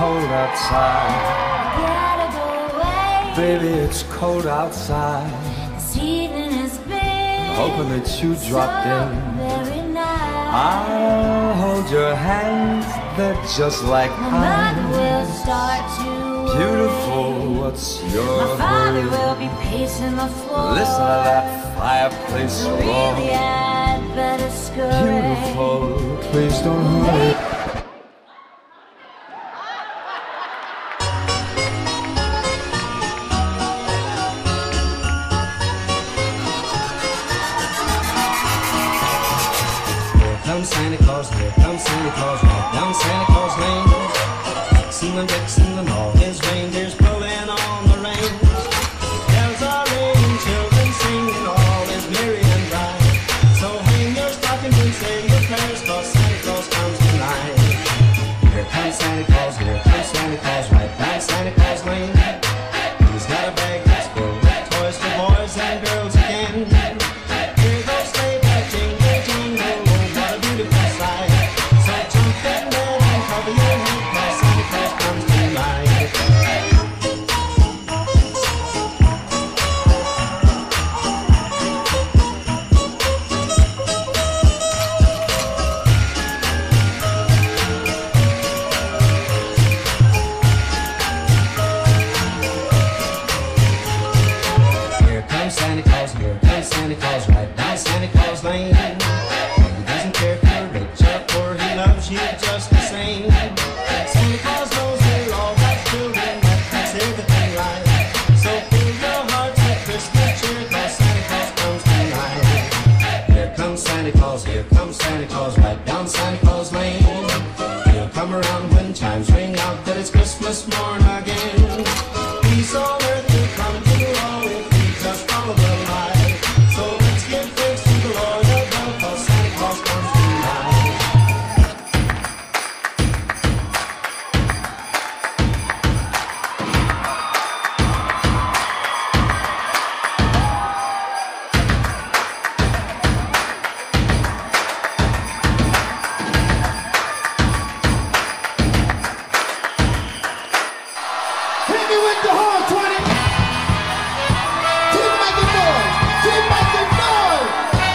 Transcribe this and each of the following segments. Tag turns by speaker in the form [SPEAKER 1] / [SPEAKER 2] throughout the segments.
[SPEAKER 1] cold outside.
[SPEAKER 2] Gotta go away.
[SPEAKER 1] Baby, it's cold outside.
[SPEAKER 2] This evening has been
[SPEAKER 1] Hoping that you dropped
[SPEAKER 2] so
[SPEAKER 1] in.
[SPEAKER 2] very nice.
[SPEAKER 1] I'll hold your hands, they're just like
[SPEAKER 2] My mother
[SPEAKER 1] mine.
[SPEAKER 2] will start to
[SPEAKER 1] Beautiful, what's your
[SPEAKER 2] My father
[SPEAKER 1] hurry?
[SPEAKER 2] will be pacing the floor.
[SPEAKER 1] Listen to that fireplace roar.
[SPEAKER 2] Really, I'd better scurry.
[SPEAKER 1] Beautiful, please don't hurry.
[SPEAKER 3] Come Santa Claus, here comes Santa Claus, right down Santa Claus Lane. Vixen and Vixen and all his reindeers pulling on the reins. Bells are ringing, children singing, all is merry and bright. So hang your stockings and say your prayers, 'cause Santa Claus comes tonight. Here comes Santa Claus, right down Santa Claus Lane. He's got a bag that's full of toys for boys and girls again. Here goes sleigh bells, jingle, jingle, oh, what a beautiful sight. So jump in bed and cover your head, 'cause Santa Claus comes tonight. Here comes Santa Claus, right down Santa Claus Lane. He doesn't care if you're rich or poor, he loves you just the same. Santa Claus knows we're all God's children, that makes everything right. So fill your hearts with Christmas cheer, 'cause Santa Claus comes tonight. Here comes Santa Claus, right down Santa Claus Lane. He'll come around when chimes ring out that it's Christmas morn again. Peace on earth will come to all if we just follow the light. So let's give thanks to the Lord above, 'cause Santa Claus comes tonight.
[SPEAKER 4] Hit me with the horn, 20. Keep making noise. Keep making noise.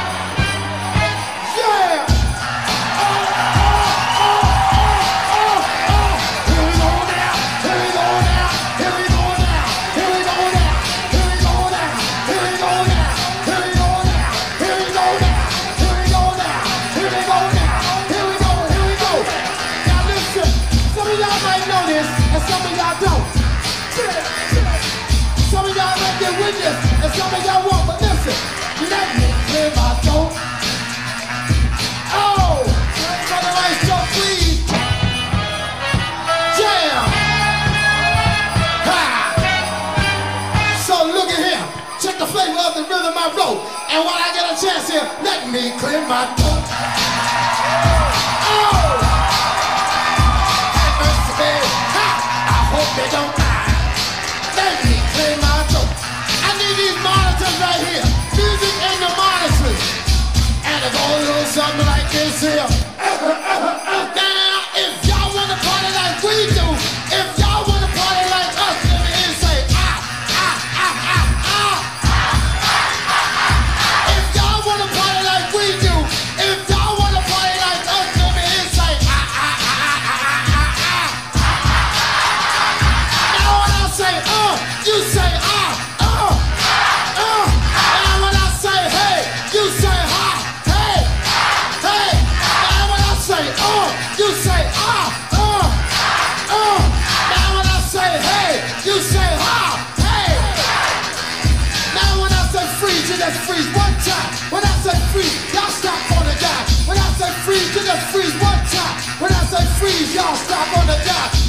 [SPEAKER 4] Yeah. Here we go now. Here we go now. Here we go now. Here we go now. Here we go now. Here we go now. Here we go now. Here we go now. Here we go now. Here we go now. Here we go. Here we go. Now listen. Some of y'all might know this, and some of y'all don't. Some of y'all might get with this, and some of y'all won't, but listen, let me clear my throat. Oh, for the right so please. Jam. Ha. So look at here, check the flavor of the rhythm I wrote, and while I get a chance here, let me clear my throat. Oh, have mercy, baby. Ha. I hope they don't mind. Let me clear my throat. I need these monitors right here. Music and the monitors. And it goes a little something like this here. Now, if y'all want to party like we do, if y'all want to party like us, let me hear you say, ah, ah, ah, ah, ah. If y'all want to party like we do, if y'all want to party like us, let me hear you say, ah, ah, ah, ah, ah, ah, ah. Now when I say, you say, and when I say, hey, you say, ha, hey, hey. Now when I say, you say, Now when I say, hey, you say, ha, hey. Now when I say freeze, you just freeze one time. When I say freeze, y'all stop on the dime. When I say freeze, you just freeze one time. When I say freeze, y'all stop on the dime.